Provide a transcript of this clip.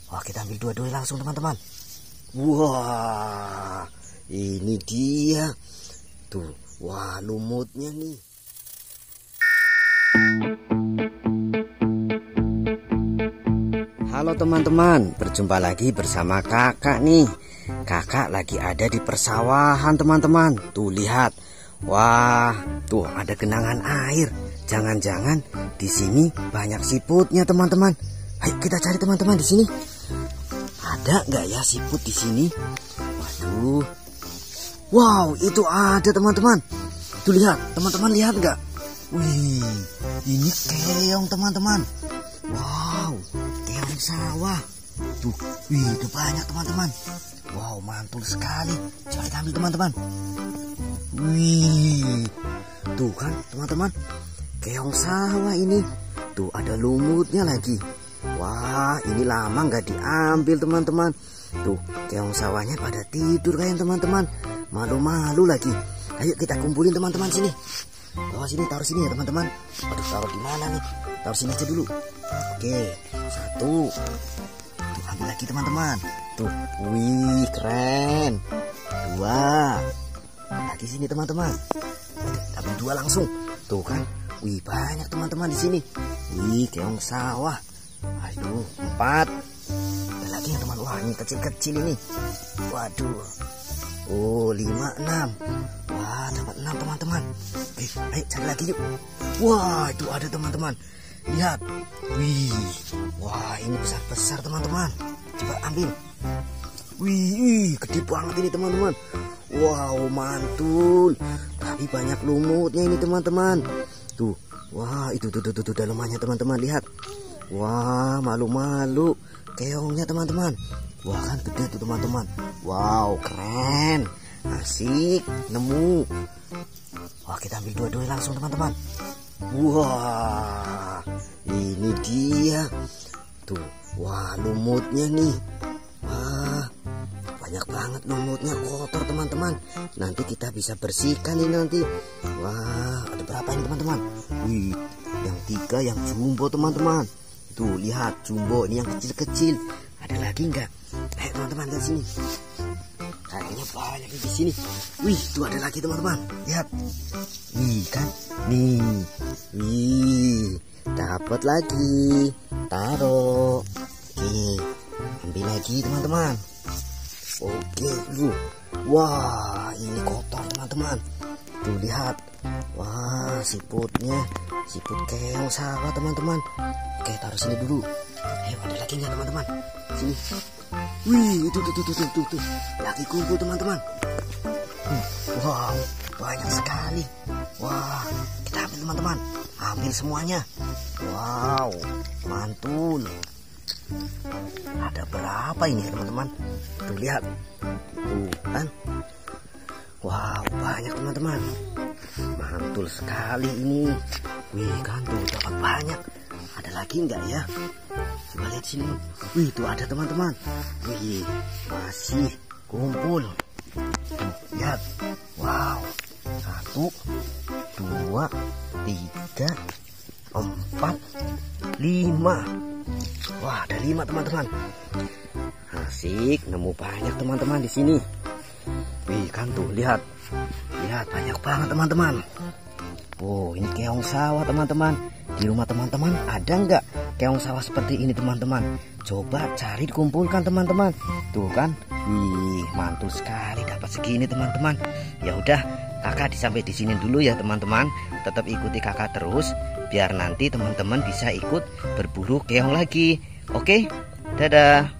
Wah, kita ambil dua-duanya langsung teman-teman. Wah, ini dia. Tuh, wah lumutnya nih. Halo teman-teman, berjumpa lagi bersama kakak nih. Kakak lagi ada di persawahan teman-teman. Tuh lihat. Wah, tuh ada genangan air. Jangan-jangan di sini banyak siputnya teman-teman. Ayo kita cari teman-teman di sini. Ada nggak ya siput di sini? Waduh. Wow, itu ada teman-teman. Tuh lihat, teman-teman lihat nggak? Wih, ini keong teman-teman. Wow, keong sawah. Tuh, wih itu banyak teman-teman. Wow, mantul sekali. Coba kita ambil teman-teman. Wih, tuh kan teman-teman, keong sawah ini. Tuh ada lumutnya lagi. Wah, ini lama nggak diambil teman-teman. Tuh, keong sawahnya pada tidur kayak teman-teman. Malu-malu lagi. Ayo kita kumpulin teman-teman sini. Bawa sini, taruh sini ya teman-teman. Aduh, taruh di mana nih? Taruh sini aja dulu. Oke, satu. Tuh, ambil lagi teman-teman. Tuh, wih keren. Dua. Lagi sini teman-teman. Ambil dua langsung. Tuh kan, wih banyak teman-teman di sini. Wih keong sawah. Aduh, 4. Ada lagi ya teman. Wah ini kecil-kecil ini. Waduh. Oh 5, 6. Wah dapat 6 teman-teman. Oke, ayo cari lagi yuk. Wah itu ada teman-teman. Lihat. Wih. Wah ini besar-besar teman-teman. Coba ambil. Wih gede banget ini teman-teman. Wow mantul. Tapi banyak lumutnya ini teman-teman. Tuh. Wah itu tuh dalamannya teman-teman. Lihat. Wah malu-malu keongnya teman-teman. Wah kan gede tuh teman-teman. Wow keren. Asik. Nemu. Wah kita ambil dua-duanya langsung teman-teman. Wah ini dia. Tuh. Wah lumutnya nih. Wah banyak banget lumutnya, kotor teman-teman. Nanti kita bisa bersihkan ini nanti. Wah ada berapa ini teman-teman? Wih yang 3 yang jumbo teman-teman. Tuh lihat jumbo ini yang kecil-kecil. Ada lagi nggak? Ayo teman-teman dari sini. Kayaknya banyak di sini. Wih tuh ada lagi teman-teman. Lihat. Wih kan? Nih. Wih dapat lagi. Taruh. Oke ambil lagi teman-teman. Oke lu. Wah ini kotor teman-teman. Tuh lihat. Wah siputnya. Siput keong sawah teman-teman. Oke taruh sini dulu. Ayo ada lagi nggak teman-teman? Sini. Wih itu tuh. Lagi kumpul teman-teman. Wow banyak sekali. Wah kita ambil teman-teman. Ambil semuanya. Wow mantul. Ada berapa ini ya teman-teman? Tuh lihat. Tuh kan. Wow banyak teman-teman. Mantul sekali ini. Wih kan tuh dapat banyak. Ada lagi enggak ya? Coba lihat sini. Wih tuh ada teman-teman. Wih masih kumpul. Tuh lihat. Wow 1, 2, 3, 4, 5. Wah ada 5 teman-teman. Asik nemu banyak teman-teman di sini. Wih kan tuh lihat. Lihat banyak banget teman-teman. Oh ini keong sawah teman-teman. Di rumah teman-teman ada nggak keong sawah seperti ini teman-teman? Coba cari dikumpulkan teman-teman. Tuh kan. Wih mantul sekali dapat segini teman-teman. Ya udah kakak sampai di sini dulu ya teman-teman. Tetap ikuti kakak terus biar nanti teman-teman bisa ikut berburu keong lagi. Oke dadah.